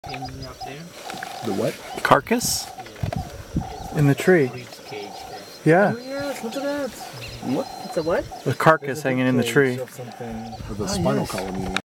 Hanging up there. The what? Carcass? In the tree. Ribs cage there. Yeah, Oh yes, look at that. What? It's a what? the carcass hanging in the tree. Of something. The spinal yes. column, you mean?